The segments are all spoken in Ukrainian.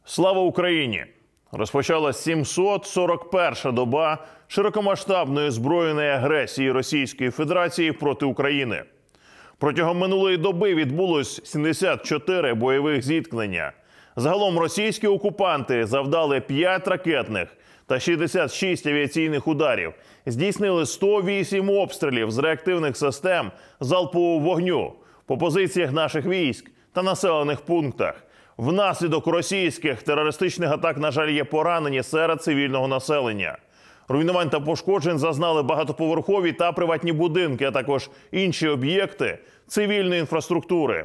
Слава Україні! Розпочалась 741-ша доба широкомасштабної збройної агресії Російської Федерації проти України. Протягом минулої доби відбулось 74 бойових зіткнення. Загалом російські окупанти завдали 5 ракетних та 66 авіаційних ударів, здійснили 108 обстрілів з реактивних систем залпового вогню по позиціях наших військ та населених пунктах. Внаслідок російських терористичних атак, на жаль, є поранені серед цивільного населення. Руйнувань та пошкоджень зазнали багатоповерхові та приватні будинки, а також інші об'єкти цивільної інфраструктури.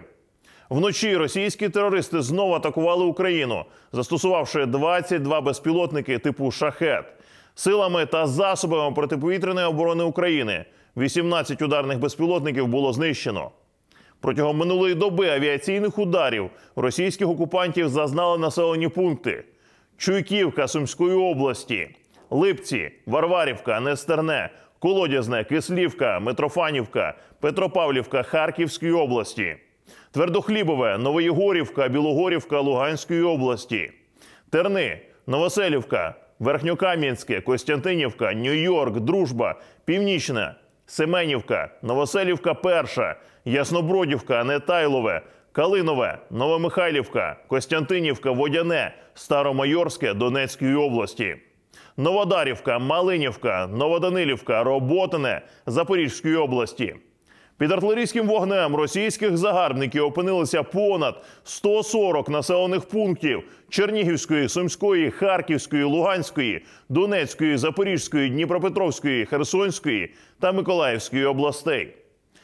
Вночі російські терористи знову атакували Україну, застосувавши 22 безпілотники типу «Шахед». Силами та засобами протиповітряної оборони України 18 ударних безпілотників було знищено. Протягом минулої доби авіаційних ударів російських окупантів зазнали населені пункти: Чуйківка Сумської області, Липці, Варварівка, Нестерне, Колодязне, Кислівка, Митрофанівка, Петропавлівка Харківської області, Твердохлібове, Новоєгорівка, Білогорівка Луганської області, Терни, Новоселівка, Верхньокам'янське, Костянтинівка, Нью-Йорк, Дружба, Північне, Семенівка, Новоселівка Перша, Яснобродівка, Нетайлове, Калинове, Новомихайлівка, Костянтинівка, Водяне, Старомайорське Донецької області, Новодарівка, Малинівка, Новоданилівка, Роботине Запорізької області. Під артилерійським вогнем російських загарбників опинилися понад 140 населених пунктів Чернігівської, Сумської, Харківської, Луганської, Донецької, Запорізької, Дніпропетровської, Херсонської та Миколаївської областей.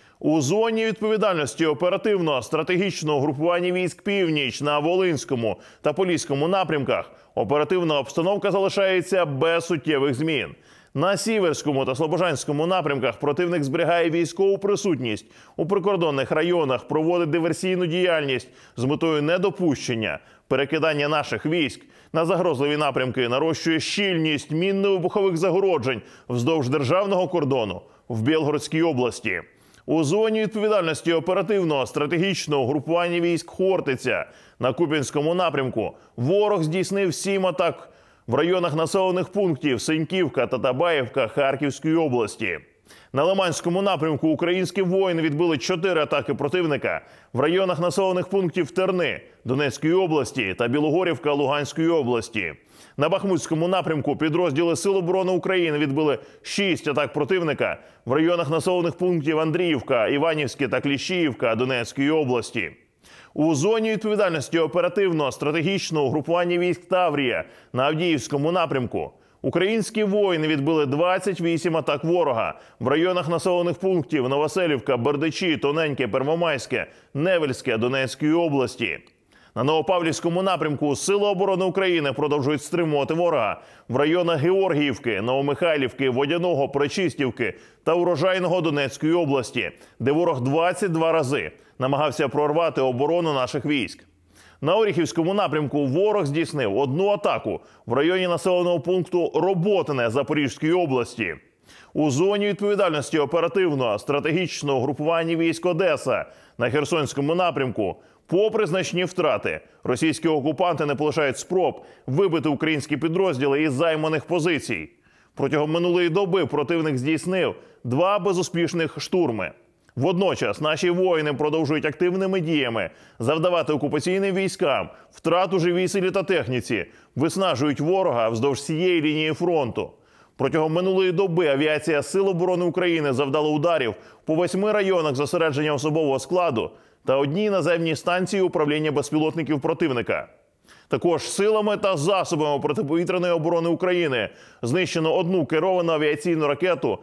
У зоні відповідальності оперативного стратегічного групування військ «Північ» на Волинському та Поліському напрямках оперативна обстановка залишається без суттєвих змін. На Сіверському та Слобожанському напрямках противник зберігає військову присутність у прикордонних районах, проводить диверсійну діяльність з метою недопущення перекидання наших військ на загрозливі напрямки, нарощує щільність мінно-вибухових загороджень вздовж державного кордону в Білгородській області. У зоні відповідальності оперативного стратегічного групування військ «Хортиця» на Куп'янському напрямку ворог здійснив 7 атак в районах населених пунктів Синьківка та Табаївка Харківської області. На Лиманському напрямку українські воїни відбили 4 атаки противника в районах населених пунктів Терни Донецької області та Білогорівка Луганської області. На Бахмутському напрямку підрозділи Сил оборони України відбили 6 атак противника в районах населених пунктів Андріївка, Іванівське та Кліщіївка Донецької області. У зоні відповідальності оперативного стратегічного групування військ «Таврія» на Авдіївському напрямку українські воїни відбили 28 атак ворога в районах населених пунктів Новоселівка, Бердичі, Тоненьке, Первомайське, Невельське Донецької області. На Новопавлівському напрямку Сили оборони України продовжують стримувати ворога в районах Георгіївки, Новомихайлівки, Водяного, Пречистівки та Урожайного Донецької області, де ворог 22 рази намагався прорвати оборону наших військ. На Оріхівському напрямку ворог здійснив 1 атаку в районі населеного пункту Роботине Запорізької області. У зоні відповідальності оперативного стратегічного групування військ «Одеса» на Херсонському напрямку, попри значні втрати, російські окупанти не полишають спроб вибити українські підрозділи із займаних позицій. Протягом минулої доби противник здійснив 2 безуспішних штурми. Водночас наші воїни продовжують активними діями завдавати окупаційним військам втрат у живій силі та техніці, виснажують ворога вздовж всієї лінії фронту. Протягом минулої доби авіація Сил оборони України завдала ударів по 8 районах зосередження особового складу та 1 наземній станції управління безпілотників противника. Також силами та засобами протиповітряної оборони України знищено 1 керовану авіаційну ракету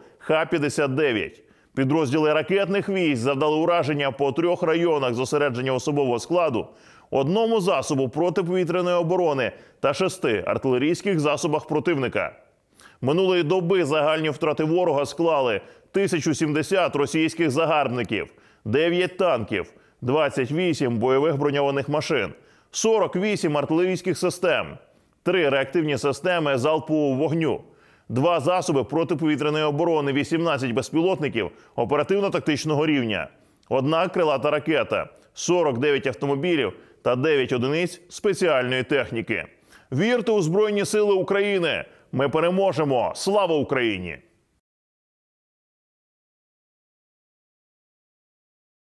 Х-59. Підрозділи ракетних військ завдали ураження по 3 районах зосередження особового складу, 1 засобу протиповітряної оборони та 6 артилерійських засобах противника. Минулої доби загальні втрати ворога склали 1070 російських загарбників, 9 танків, 28 бойових броньованих машин, 48 артилерійських систем, 3 реактивні системи залпового вогню, 2 засоби протиповітряної оборони, 18 безпілотників оперативно-тактичного рівня, 1 крилата ракета, 49 автомобілів та 9 одиниць спеціальної техніки. Вірте у Збройні Сили України! Ми переможемо! Слава Україні!